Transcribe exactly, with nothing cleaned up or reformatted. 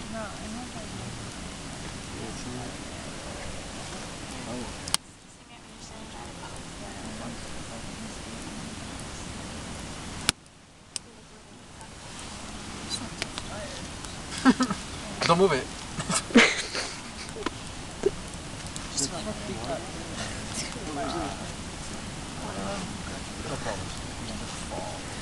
No, I don't think Don't move it. just about to be cut. No problem.